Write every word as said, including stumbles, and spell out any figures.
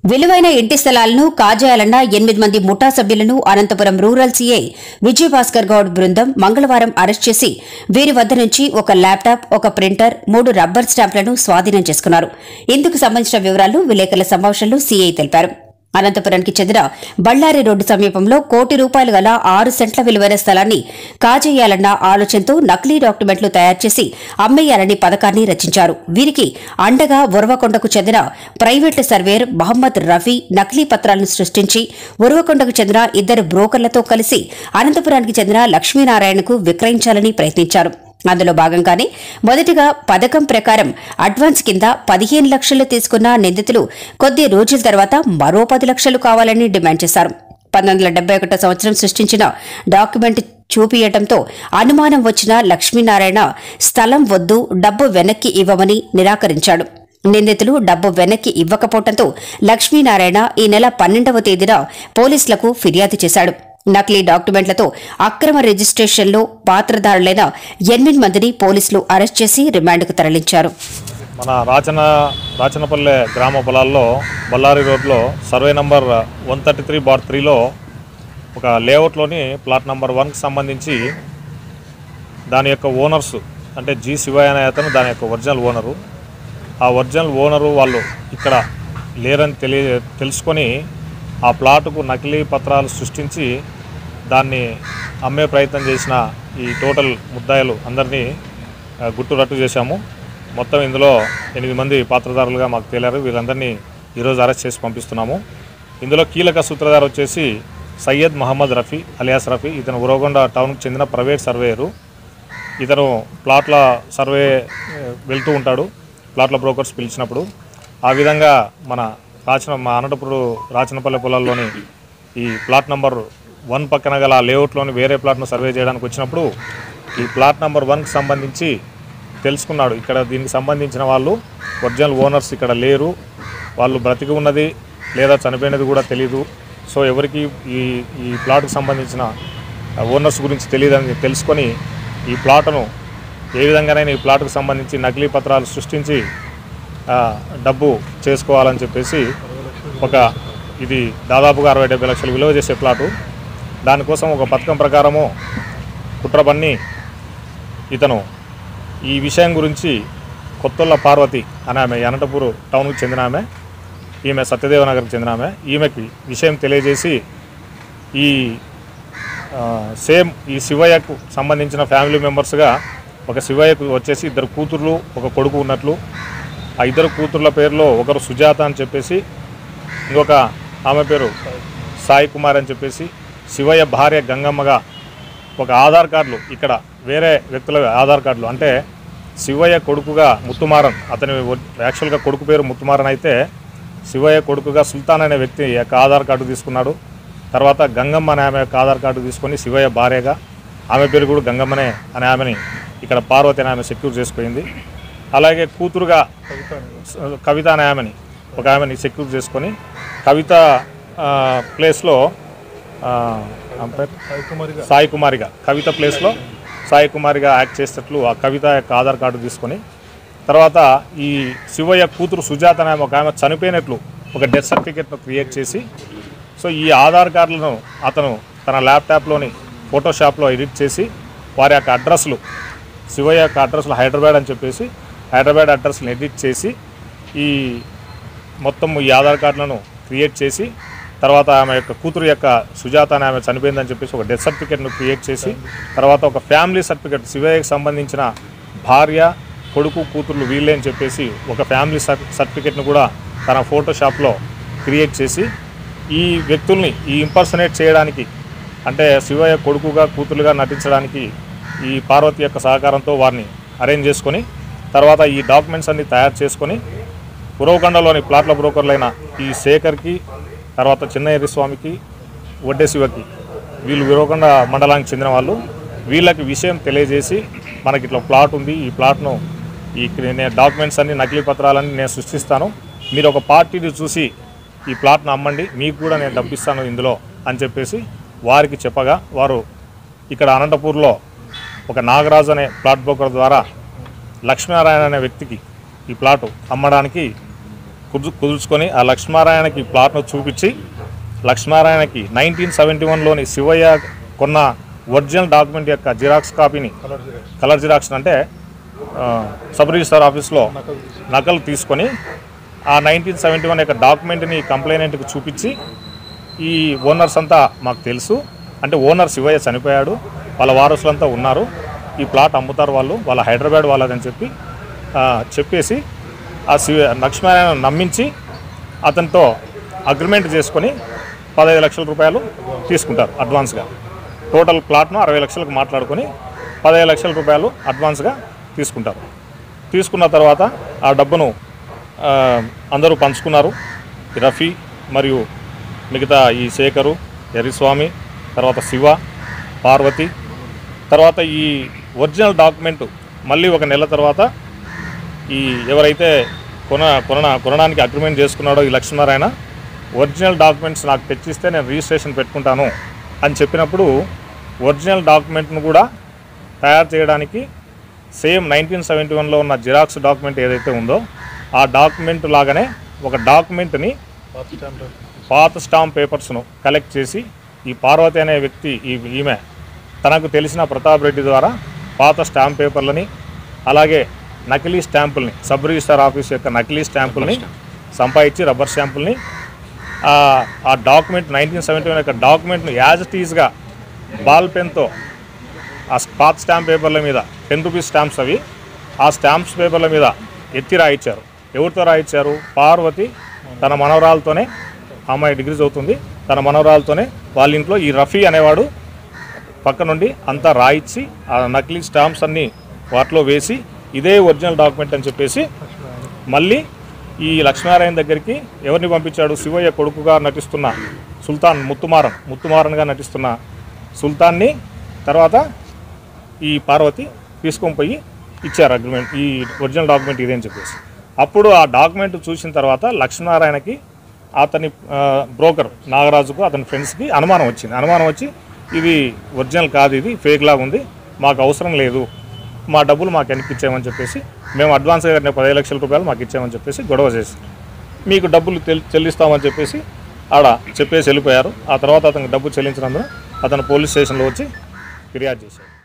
విలువైన ఇంటి స్థలాలను కాజేయాలన్న ఎనిమిది మంది ముఠా సభ్యులను అనంతపురం రూరల్ సీఐ విజయభాస్కర్ గౌడ్ బృందం మంగళవారం అరెస్ట్ చేసి వీరి వద్ద నుంచి ఒక ల్యాప్టాప్, ఒక ప్రింటర్, మూడు రబ్బర్ స్టాంపులను స్వాధీనం చేసుకున్నారు. ఇందుకు సంబంధించిన వివరాలు విలేకరుల సమావేశంలో సీఐ తెలిపారు. అనంతపురానికి చెందిన బళ్లారి రోడ్డు సమీపంలో కోటి రూపాయలు గల ఆరు సెంట్ల విలువైన స్థలాన్ని కాజేయాలన్న ఆలోచనతో నకిలీ డాక్యుమెంట్లు తయారు చేసి అమ్మేయాలని పథకాన్ని రచించారు. వీరికి అండగా ఉరవకొండకు చెందిన ప్రైవేటు సర్వేయర్ మహమ్మద్ రఫీ నకిలీ పత్రాలను సృష్టించి ఉరవకొండకు చెందిన ఇద్దరు బ్రోకర్లతో కలిసి అనంతపురానికి చెందిన లక్ష్మీనారాయణకు విక్రయించాలని ప్రయత్నించారు. అందులో భాగంగానే మొదటిగా పథకం ప్రకారం అడ్వాన్స్ కింద పదిహేను లక్షలు తీసుకున్న నిందితులు కొద్ది రోజుల తర్వాత మరో పది లక్షలు కావాలని డిమాండ్ చేశారు. పంతొమ్మిది వందల డెబ్బై ఒకటో సంవత్సరం సృష్టించిన డాక్యుమెంట్ చూపియటంతో అనుమానం వచ్చిన లక్ష్మీనారాయణ స్థలం వద్దు, డబ్బు వెనక్కి ఇవ్వమని నిరాకరించాడు. నిందితులు డబ్బు వెనక్కి ఇవ్వకపోవడంతో లక్ష్మీనారాయణ ఈ నెల పన్నెండవ తేదీన పోలీసులకు ఫిర్యాదు చేశాడు. నకిలీ డాక్యుమెంట్లతో అక్రమ రిజిస్ట్రేషన్లో పాత్రధారులైన ఎనిమిది మందిని పోలీసులు అరెస్ట్ చేసి రిమాండ్కు తరలించారు. మన రాచన రాచనపల్లె గ్రామ పొలాల్లో బళ్ళారి రోడ్లో survey number one thirty three bar త్రీలో ఒక లేఅవుట్లోని ప్లాట్ నంబర్ వన్కి సంబంధించి దాని యొక్క ఓనర్స్ అంటే జి శివయ్య అనే అతను దాని యొక్క ఒరిజినల్ ఓనరు. ఆ ఒరిజినల్ ఓనరు వాళ్ళు ఇక్కడ లేరని తెలియ తెలుసుకొని ఆ ప్లాటుకు నకిలీ పత్రాలు సృష్టించి దాన్ని అమ్మే ప్రయత్నం చేసిన ఈ టోటల్ ముద్దాయిలు అందరినీ గుట్టురట్టు చేశాము. మొత్తం ఇందులో ఎనిమిది మంది పాత్రధారులుగా మాకు తేలారు. వీళ్ళందరినీ ఈరోజు అరెస్ట్ చేసి పంపిస్తున్నాము. ఇందులో కీలక సూత్రధారు వచ్చేసి సయ్యద్ మహమ్మద్ రఫీ అలియాస్ రఫీ. ఇతను ఉరవకొండ టౌన్కి చెందిన ప్రైవేట్ సర్వేయరు. ఇతను ప్లాట్ల సర్వే వెళ్తూ ఉంటాడు ప్లాట్ల బ్రోకర్స్ పిలిచినప్పుడు. ఆ విధంగా మన రాచన మా అనంతపురం రాచనపల్లె పొలాల్లోని ఈ ప్లాట్ నంబర్ వన్ పక్కన గల లేఅవుట్లోని వేరే ప్లాట్ను సర్వే చేయడానికి వచ్చినప్పుడు ఈ ప్లాట్ నంబర్ వన్కి సంబంధించి తెలుసుకున్నాడు. ఇక్కడ దీనికి సంబంధించిన వాళ్ళు ఒరిజినల్ ఓనర్స్ ఇక్కడ లేరు, వాళ్ళు బ్రతికి ఉన్నది లేదా చనిపోయినది కూడా తెలీదు. సో ఎవరికి ఈ ఈ ప్లాట్కు సంబంధించిన ఓనర్స్ గురించి తెలియదని తెలుసుకొని ఈ ప్లాట్ను ఏ విధంగానైనా ఈ ప్లాట్కు సంబంధించి నకిలీ పత్రాలు సృష్టించి డబ్బు చేసుకోవాలని చెప్పేసి ఒక ఇది దాదాపుగా అరవై డెబ్బై లక్షలు విలువ చేసే ప్లాటు. దానికోసం ఒక పథకం ప్రకారము కుట్రబన్ని ఇతను ఈ విషయం గురించి కొత్తొల్ల పార్వతి అనే ఆమె అనంతపురం టౌన్కి చెందిన ఆమె, ఈమె సత్యదేవనగర్కి చెందిన ఆమె. ఈమెకి విషయం తెలియజేసి ఈ సేమ్ ఈ శివయ్యకు సంబంధించిన ఫ్యామిలీ మెంబర్స్గా ఒక శివయ్యకు వచ్చేసి ఇద్దరు కూతుర్లు ఒక కొడుకు ఉన్నట్లు, ఆ ఇద్దరు కూతుర్ల పేరులో ఒకరు సుజాత అని చెప్పేసి ఇంకొక ఆమె పేరు సాయి కుమార్ అని చెప్పేసి శివయ్య భార్య గంగమ్మగా ఒక ఆధార్ కార్డులు ఇక్కడ వేరే వ్యక్తుల ఆధార్ కార్డులు అంటే శివయ్య కొడుకుగా ముత్తుమారన్, అతని యాక్చువల్గా కొడుకు పేరు ముత్తుమారన్ అయితే శివయ్య కొడుకుగా సుల్తాన్ అనే వ్యక్తి యొక్క ఆధార్ కార్డు తీసుకున్నాడు. తర్వాత గంగమ్మ అనే ఆమె యొక్క ఆధార్ కార్డు తీసుకొని శివయ్య భార్యగా ఆమె పేరు కూడా గంగమ్మనే అనే ఆమెని ఇక్కడ పార్వతి అనే ఆమె సెక్యూర్ చేసుకుంది. అలాగే కూతురుగా కవిత అనే ఆమెని ఒక ఆమెని సెక్యూర్ చేసుకొని కవిత ప్లేస్లో సాయి కుమారిగా కవిత ప్లేస్లో సాయి కుమారిగా యాక్ట్ చేసేటట్లు ఆ కవిత యొక్క ఆధార్ కార్డు తీసుకొని తర్వాత ఈ శివయ్య కూతురు సుజాత అనే ఒక ఆమె చనిపోయినట్లు ఒక డెత్ సర్టిఫికేట్ను క్రియేట్ చేసి సో ఈ ఆధార్ కార్డులను అతను తన ల్యాప్టాప్లోని ఫోటోషాప్లో ఎడిట్ చేసి వారి యొక్క అడ్రస్లు శివయ్య యొక్క అడ్రస్లు హైదరాబాద్ అని చెప్పేసి హైదరాబాద్ అడ్రస్ని ఎడిట్ చేసి ఈ మొత్తం ఈ ఆధార్ కార్డులను క్రియేట్ చేసి తర్వాత ఆమె యొక్క కూతురు యొక్క సుజాత అనే ఆమె చనిపోయిందని చెప్పేసి ఒక డెత్ సర్టిఫికేట్ను క్రియేట్ చేసి తర్వాత ఒక ఫ్యామిలీ సర్టిఫికేట్ శివయ్యకి సంబంధించిన భార్య కొడుకు కూతుర్లు వీళ్ళే అని చెప్పేసి ఒక ఫ్యామిలీ సర్టిఫికేట్ను కూడా తన ఫోటోషాప్లో క్రియేట్ చేసి ఈ వ్యక్తుల్ని ఈ ఇంపర్సనేట్ చేయడానికి అంటే శివయ్య కొడుకుగా కూతురుగా నటించడానికి ఈ పార్వతి యొక్క సహకారంతో వారిని అరేంజ్ చేసుకొని తర్వాత ఈ డాక్యుమెంట్స్ అన్ని తయారు చేసుకొని ఉరవకొండలోని ప్లాట్ల బ్రోకర్లైన ఈ శేఖర్కి తర్వాత చిన్నయ్య స్వామికి వడ్డే శివకి వీళ్ళు ఉరవకొండ మండలానికి చెందిన వాళ్ళు వీళ్ళకి విషయం తెలియజేసి మనకి ఇట్లా ప్లాట్ ఉంది, ఈ ప్లాట్ను ఈ నేను డాక్యుమెంట్స్ అన్ని నకిలీ పత్రాలన్నీ నేను సృష్టిస్తాను, మీరు ఒక పార్టీని చూసి ఈ ప్లాట్ను అమ్మండి, మీకు కూడా నేను డబ్బిస్తాను ఇందులో అని చెప్పేసి వారికి చెప్పగా వారు ఇక్కడ అనంతపూర్లో ఒక నాగరాజు అనే ప్లాట్ బ్రోకర్ ద్వారా లక్ష్మీనారాయణ అనే వ్యక్తికి ఈ ప్లాటు అమ్మడానికి కుదు కుదుర్చుకొని ఆ లక్ష్మారాయణకి ప్లాట్ను చూపించి లక్ష్మారాయణకి నైన్టీన్ సెవెంటీ వన్లోని శివయ్య కొన్న ఒరిజినల్ డాక్యుమెంట్ యొక్క జిరాక్స్ కాపీని కలర్ జిరాక్స్ అంటే సబ్ రిజిస్టర్ ఆఫీస్లో నకలు తీసుకొని ఆ నైన్టీన్ సెవెంటీ వన్ యొక్క డాక్యుమెంట్ని కంప్లైనెంట్కి చూపించి ఈ ఓనర్స్ అంతా మాకు తెలుసు, అంటే ఓనర్ శివయ్య చనిపోయాడు, వాళ్ళ వారసులంతా ఉన్నారు, ఈ ప్లాట్ అమ్ముతారు వాళ్ళు వాళ్ళ హైదరాబాద్ వాళ్ళదని చెప్పి చెప్పేసి ఆ శివ లక్ష్మీనారాయణ నమ్మించి అతనితో అగ్రిమెంట్ చేసుకొని పదహైదు లక్షల రూపాయలు తీసుకుంటారు అడ్వాన్స్గా. టోటల్ ప్లాట్ను అరవై లక్షలకు మాట్లాడుకొని పదహైదు లక్షల రూపాయలు అడ్వాన్స్గా తీసుకుంటారు. తీసుకున్న తర్వాత ఆ డబ్బును అందరూ పంచుకున్నారు. రఫీ మరియు మిగతా ఈ శేఖరు, ఎర్రిస్వామి, తర్వాత శివ, పార్వతి. తర్వాత ఈ ఒరిజినల్ డాక్యుమెంటు మళ్ళీ ఒక నెల తర్వాత ఈ ఎవరైతే కొన కొన కొనడానికి అగ్రిమెంట్ చేసుకున్నాడో ఈ లక్ష్మీనారాయణ ఒరిజినల్ డాక్యుమెంట్స్ నాకు తెచ్చిస్తే నేను రిజిస్ట్రేషన్ పెట్టుకుంటాను అని చెప్పినప్పుడు ఒరిజినల్ డాక్యుమెంట్ను కూడా తయారు చేయడానికి సేమ్ నైన్టీన్ సెవెంటీ వన్లో ఉన్న జిరాక్స్ డాక్యుమెంట్ ఏదైతే ఉందో ఆ డాక్యుమెంట్ లాగానే ఒక డాక్యుమెంట్ని పాత స్టాంప్ పేపర్స్ను కలెక్ట్ చేసి ఈ పార్వతి అనే వ్యక్తి ఈ ఈమె తనకు తెలిసిన ప్రతాప్ రెడ్డి ద్వారా పాత స్టాంప్ పేపర్లని అలాగే నకిలీ స్టాంపుల్ని సబ్ రిజిస్టర్ ఆఫీస్ యొక్క నకిలీ స్టాంపుల్ని సంపాదించి రబ్బర్ స్టాంపుల్ని ఆ డాక్యుమెంట్ నైన్టీన్ సెవెంటీ వన్ యొక్క డాక్యుమెంట్ను యాజ్ ఇట్ ఈజ్గా బాల్ పెన్తో ఆ పాత స్టాంప్ పేపర్ల మీద టెన్ రూపీస్ స్టాంప్స్ అవి ఆ స్టాంప్స్ పేపర్ల మీద ఎత్తి రాయించారు. ఎవరితో రాయించారు? పార్వతి తన మనవరాలతోనే, అమ్మాయి డిగ్రీ చదువుతుంది, తన మనవరాలతోనే వాళ్ళ ఇంట్లో ఈ రఫీ అనేవాడు పక్క నుండి అంతా రాయించి ఆ నకిలీ స్టాంప్స్ అన్నీ వాటిలో వేసి ఇదే ఒరిజినల్ డాక్యుమెంట్ అని చెప్పేసి మళ్ళీ ఈ లక్ష్మీనారాయణ దగ్గరికి ఎవరిని పంపించాడు? శివయ్య కొడుకుగా నటిస్తున్న సుల్తాన్ ముత్తుమారన్ ముత్తుమారన్గా నటిస్తున్న సుల్తాన్ని తర్వాత ఈ పార్వతి తీసుకొని పోయి ఇచ్చారు అగ్రిమెంట్, ఈ ఒరిజినల్ డాక్యుమెంట్ ఇదే అని చెప్పేసి. అప్పుడు ఆ డాక్యుమెంట్ చూసిన తర్వాత లక్ష్మీనారాయణకి అతని బ్రోకర్ నాగరాజుకు అతని ఫ్రెండ్స్కి అనుమానం వచ్చింది. అనుమానం వచ్చి ఇది ఒరిజినల్ కాదు, ఇది ఫేక్ లాగా ఉంది, మాకు అవసరం లేదు, మా డబ్బులు మాకు వెనక్కి ఇచ్చామని చెప్పేసి మేము అడ్వాన్స్గా కట్టిన పదిహేను లక్షల రూపాయలు మాకు ఇచ్చామని చెప్పేసి గొడవ చేసి మీకు డబ్బులు చెల్లిస్తామని చెప్పేసి ఆడ చెప్పేసి వెళ్ళిపోయారు. ఆ తర్వాత అతనికి డబ్బు చెల్లించినందున అతను పోలీస్ స్టేషన్లో వచ్చి ఫిర్యాదు చేశారు.